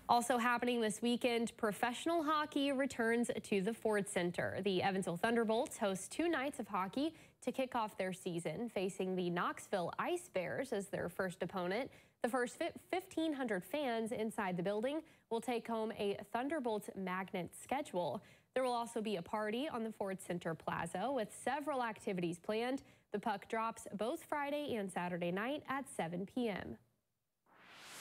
Also happening this weekend, professional hockey returns to the Ford Center. The Evansville Thunderbolts host 2 nights of hockey to kick off their season, facing the Knoxville Ice Bears as their first opponent. The first 1,500 fans inside the building will take home a Thunderbolts magnet schedule. There will also be a party on the Ford Center Plaza with several activities planned. The puck drops both Friday and Saturday night at 7 p.m.